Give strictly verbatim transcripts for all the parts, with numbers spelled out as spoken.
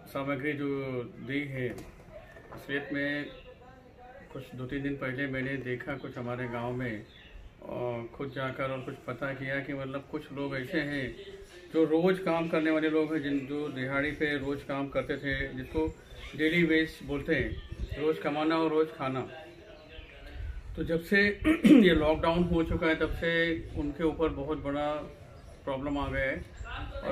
सामग्री जो दी है असलियत में कुछ दो तीन दिन पहले मैंने देखा कुछ हमारे गांव में और खुद जाकर और कुछ पता किया कि मतलब कुछ लोग ऐसे हैं जो रोज़ काम करने वाले लोग हैं, जिन जो दिहाड़ी पे रोज़ काम करते थे, जिसको डेली वेज बोलते हैं, रोज़ कमाना और रोज़ खाना। तो जब से ये लॉकडाउन हो चुका है तब से उनके ऊपर बहुत बड़ा प्रॉब्लम आ गया है। और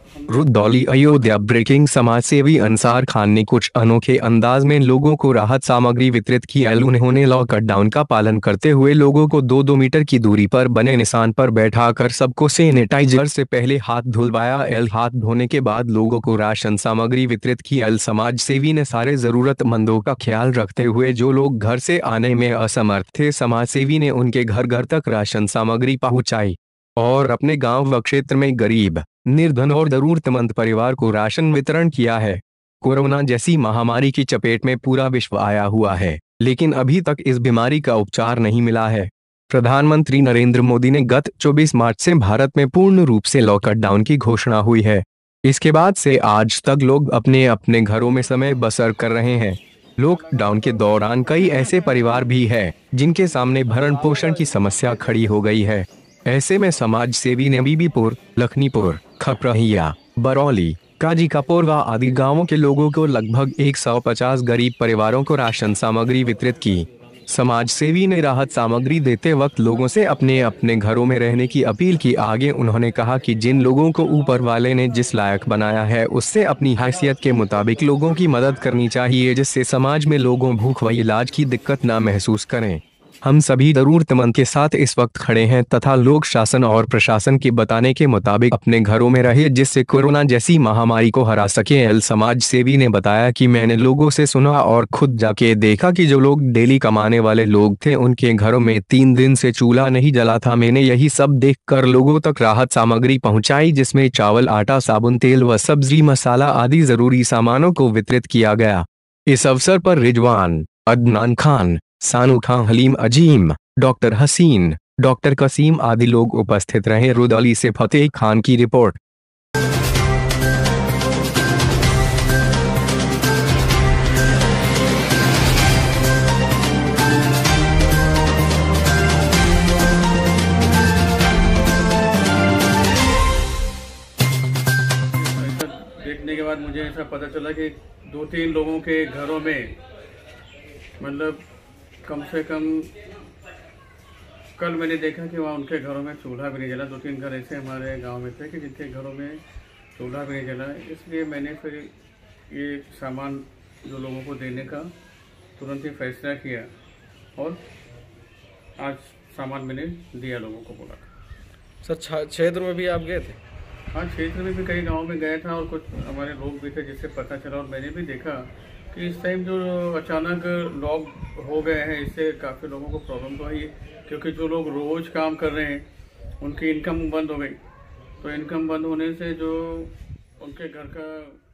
रुदौली अयोध्या ब्रेकिंग समाज सेवी अंसार खान ने कुछ अनोखे अंदाज में लोगों को राहत सामग्री वितरित की। उन्होंने लॉकडाउन का पालन करते हुए लोगों को दो दो मीटर की दूरी पर बने निशान पर बैठाकर सबको सैनिटाइजर से पहले हाथ धुलवाया। एल हाथ धोने के बाद लोगों को राशन सामग्री वितरित की। एल समाज सेवी ने सारे जरूरतमंदों का ख्याल रखते हुए जो लोग घर से आने में असमर्थ थे, समाज सेवी ने उनके घर घर तक राशन सामग्री पहुंचाई और अपने गांव व क्षेत्र में गरीब, निर्धन और जरूरतमंद परिवार को राशन वितरण किया है। कोरोना जैसी महामारी की चपेट में पूरा विश्व आया हुआ है, लेकिन अभी तक इस बीमारी का उपचार नहीं मिला है। प्रधानमंत्री नरेंद्र मोदी ने गत चौबीस मार्च से भारत में पूर्ण रूप से लॉकडाउन की घोषणा हुई है। इसके बाद से आज तक लोग अपने अपने घरों में समय बसर कर रहे हैं। लॉकडाउन के दौरान कई ऐसे परिवार भी हैं जिनके सामने भरण पोषण की समस्या खड़ी हो गई है। ऐसे में समाज सेवी ने बीबीपुर, लखनीपुर, खपरहिया, बरौली, काजीकापुर आदि गांवों के लोगों को लगभग एक सौ पचास गरीब परिवारों को राशन सामग्री वितरित की। समाज सेवी ने राहत सामग्री देते वक्त लोगों से अपने अपने घरों में रहने की अपील की। आगे उन्होंने कहा कि जिन लोगों को ऊपर वाले ने जिस लायक बनाया है उससे अपनी हैसियत के मुताबिक लोगों की मदद करनी चाहिए, जिससे समाज में लोगों भूख व इलाज की दिक्कत न महसूस करें। हम सभी जरूरतमंद के साथ इस वक्त खड़े हैं तथा लोग शासन और प्रशासन के बताने के मुताबिक अपने घरों में रहे, जिससे कोरोना जैसी महामारी को हरा सके। एल समाज सेवी ने बताया कि मैंने लोगों से सुना और खुद जाके देखा कि जो लोग डेली कमाने वाले लोग थे उनके घरों में तीन दिन से चूल्हा नहीं जला था। मैंने यही सब देखकर लोगों तक राहत सामग्री पहुंचाई, जिसमें चावल, आटा, साबुन, तेल व सब्जी मसाला आदि जरूरी सामानों को वितरित किया गया। इस अवसर पर रिजवान, अदनान खान, सानू खां, हलीम अजीम, डॉक्टर हसीन, डॉक्टर कसीम आदि लोग उपस्थित रहे। रुदौली से फतेह खान की रिपोर्ट। देखने के बाद मुझे ऐसा पता चला कि दो तीन लोगों के घरों में मतलब कम से कम कल मैंने देखा कि वहाँ उनके घरों में चूल्हा भी नहीं जला। दो तीन घर ऐसे हमारे गांव में थे कि जिनके घरों में चूल्हा भी नहीं जला। इसलिए मैंने फिर ये सामान जो लोगों को देने का तुरंत ही फैसला किया और आज सामान मैंने दिया, लोगों को बोला। सर क्षेत्र में भी आप गए थे? हाँ, क्षेत्र में भी कई गाँव में गया था और कुछ हमारे लोग भी थे जिससे पता चला। और मैंने भी देखा कि इस टाइम जो अचानक लॉक हो गए हैं इससे काफ़ी लोगों को प्रॉब्लम तो है, क्योंकि जो लोग रोज़ काम कर रहे हैं उनकी इनकम बंद हो गई। तो इनकम बंद होने से जो उनके घर का